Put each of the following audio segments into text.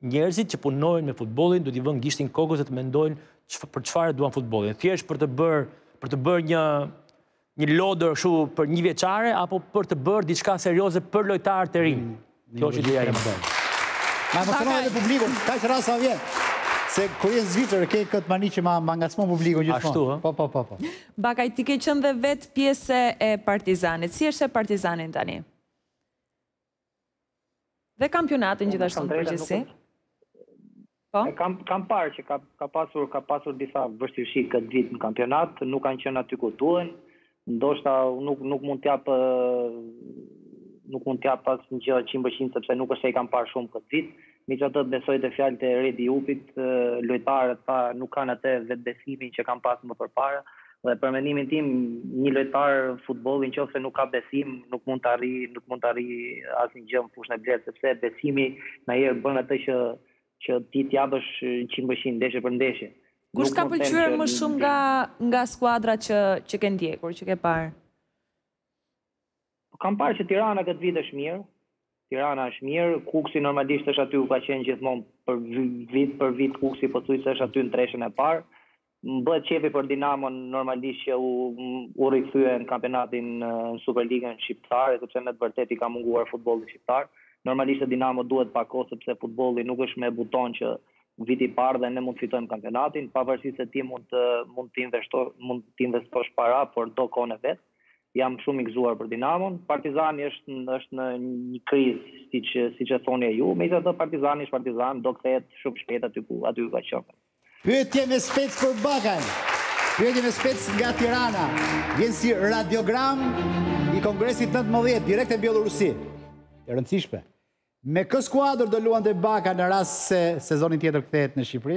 njerëzit që punojnë me futbollin duhet i vënë gishtin kokës dhe të mendojnë për çfarë duan futbollin. Thjesht për të bërë një lodër kështu për një vjeçare apo për të bërë diçka serioze për lojtarët e rinj. Kjo është ideja e madhe. Ma emocionon edhe publikun, kaq rasta vjen. Se kur je në Zvicër ke këtë mani që ma ngacmon publikun gjithmonë. Ashtu, ë? Po. Bakaj, ti ke qenë dhe vetë pjesë e Partizanit. Si është e Partizanin tani? Dhe kampionatin gjithashtu në përgjithësi? Po? Kam parë që ka pasur disa vështirësi këtë vit në kampionat, nuk kanë qenë aty ku duhen, ndoshta nuk mund t'jap asnjë gjë 100% sepse nuk është se i kam parë shumë këtë vit. Megjithatë besoj te fjalët e Redi Jupit, lojtarët nuk kanë atë vetbesimin që kanë pasur më përpara. Dhe për mendimin tim, një lojtar futbolli nëse nuk ka besim, nuk mund të arrijë asnjë gjë në fushën e blerë, sepse besimi na herë bën atë që ti t'japësh 100% ndeshje për ndeshje. Kush ka pëlqyer më shumë nga skuadrat që ke ndjekur, që ke parë? Kam parë që Tirana këtë vit është mirë. Kuksi normalisht është aty ku ka qenë gjithmonë për vit Kuksi pothuajse është aty në treshën e parë. Më bëhet qefi për Dinamon normalisht që u rikthye në kampionatin në Superligën shqiptare, sepse me të vërtetë i ka munguar futbolli shqiptar. Normalisht Dinamo duhet pak kohë sepse futbolli nuk është me buton që viti i parë dhe ne mund të fitojmë kampionatin, pavarësisht se ti mund të investosh para, por do kohën e vet. Jam shumë i gëzuar për Dinamon. Partizani është në një krizë, siç e thoni ju. Megjithatë Partizani është Partizan, do kthehet shumë shpejt aty ku ka qenë. Pyetje me spec për Bakaj. Pyetje me spec nga Tirana. Vjen si radiogram i Kongresit 19, direkt e Bielorusi. E rëndësishme. Me kë skuadër do luante Baka në rast se sezonin tjetër kthehet në Shqipëri?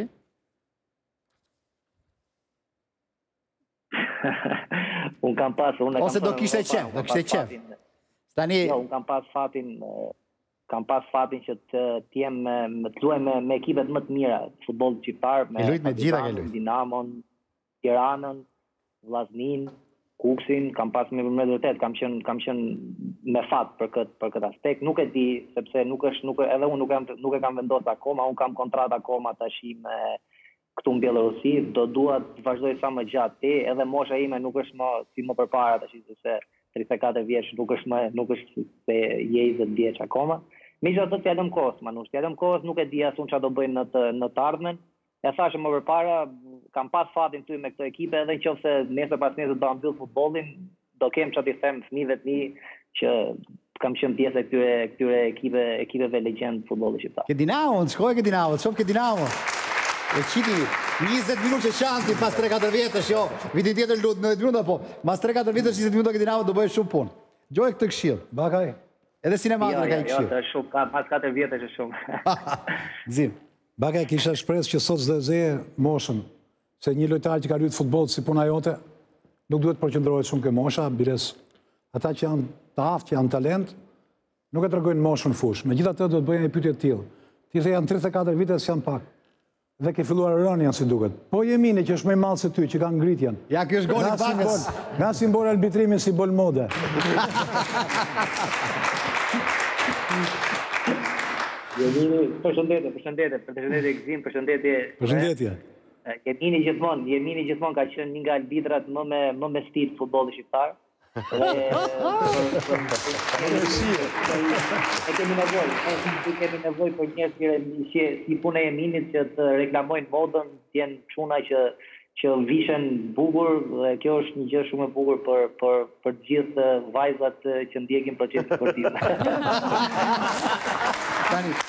Ose do kishte qef. Tani unë kam pas fatin që të luaj me ekipet më të mira futbollit shqiptar, me Dinamon, Tiranën, Vllaznin, Kuksin, kam pas me vërtet, kam qenë me fat për këtë aspekt. Nuk e di sepse edhe unë nuk e kam vendosur akoma, unë kam kontratë akoma tash me këtu në Bielorusi, do dua të vazhdoj sa më gjatë. Edhe mosha ime nuk është më si më përpara tash, sepse 34 vjeç nuk është se je 20 vjeç akoma. Megjithatë t'ja lëm kohës, nuk e di as unë çfarë do bëjnë në të ardhmen. E thashë më përpara, kam pas fatin ty me këtë ekipe, edhe nëse nesër pas nesër do mbyll futbollin, do kem çfarë të them fëmijëve të mi që kam qenë pjesë e këtyre ekipeve legjend futbollit shqiptar. Ke Dinamo, shkoj ke Dinamo, çop ke Dinamo. E qiti 20 minutë që shanti pas 3-4 vjetësh, jo, vitin tjetër lut 90 minuta, po, mas 3-4 vjetësh 20 minuta ke Dinamo do bëjë shumë punë. Gjoj këtë këshill, Bakaj. Edhe sinematën ka i këshill. Jo, shumë, pas 4 vjetësh është shumë. Gzim. Bakaj kisha shpresë që sot zdezeje moshën, se një lojtar që ka luajtur futboll si puna jote, nuk duhet përqendrohet shumë ke mosha, bires ata që janë të aftë, që janë talent, nuk e tregojnë moshën fush. Megjithatë do të bëjnë një pyetje të tillë. Ti the janë 34 vite se janë pak. Dhe ke filluar rënien si duket. Po Jemini që është më i madh se ty, që ka ngritjen. Ja, ky është goli i Bakës. Nga simbol arbitrimi, simbol mode. Jemini, përshëndetje Gzim, Përshëndetje. Jemini gjithmonë ka qenë një nga arbitrat më me stil futbollit shqiptar. E kemi nevojë për njerëz që si puna e Jeminit që të reklamojnë modën, të jenë çuna që vishen bukur, dhe kjo është një gjë shumë e bukur për të gjithë vajzat që ndjekin procesin sportiv. Tani,